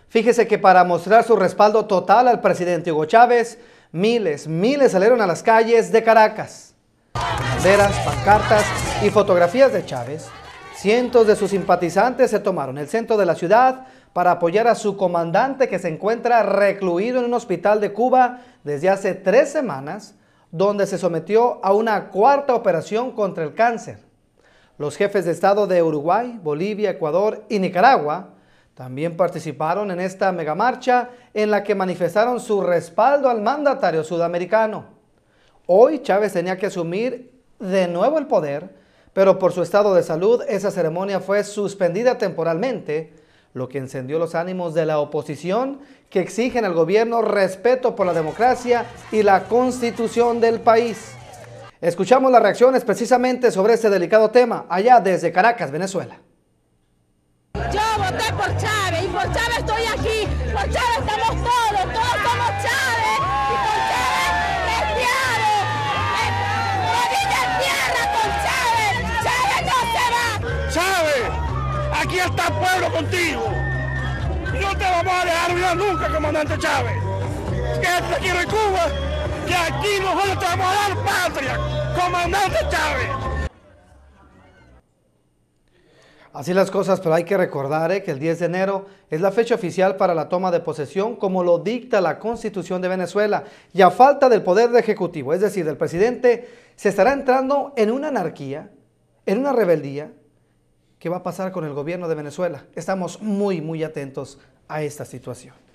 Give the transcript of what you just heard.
Fíjese que para mostrar su respaldo total al presidente Hugo Chávez, miles salieron a las calles de Caracas. Banderas, pancartas y fotografías de Chávez. Cientos de sus simpatizantes se tomaron el centro de la ciudad para apoyar a su comandante, que se encuentra recluido en un hospital de Cuba desde hace 3 semanas, donde se sometió a una cuarta operación contra el cáncer. Los jefes de Estado de Uruguay, Bolivia, Ecuador y Nicaragua también participaron en esta megamarcha en la que manifestaron su respaldo al mandatario sudamericano. Hoy Chávez tenía que asumir de nuevo el poder, pero por su estado de salud esa ceremonia fue suspendida temporalmente, lo que encendió los ánimos de la oposición, que exigen al gobierno respeto por la democracia y la constitución del país. Escuchamos las reacciones precisamente sobre este delicado tema, allá desde Caracas, Venezuela. Yo voté por Chávez y por Chávez estoy aquí. Por Chávez estamos todos somos Chávez. Y por Chávez es diario. Rodilla en tierra con Chávez. Chávez no se va. Chávez, aquí está el pueblo contigo. No te vamos a dejar olvidar nunca, comandante Chávez. Quédate aquí en Cuba, que aquí nosotros te vamos a dar patria, comandante Chávez. Así las cosas, pero hay que recordar que el 10 de enero es la fecha oficial para la toma de posesión, como lo dicta la Constitución de Venezuela, y a falta del poder ejecutivo, es decir, del presidente, se estará entrando en una anarquía, en una rebeldía. ¿Qué va a pasar con el gobierno de Venezuela? Estamos muy atentos a esta situación.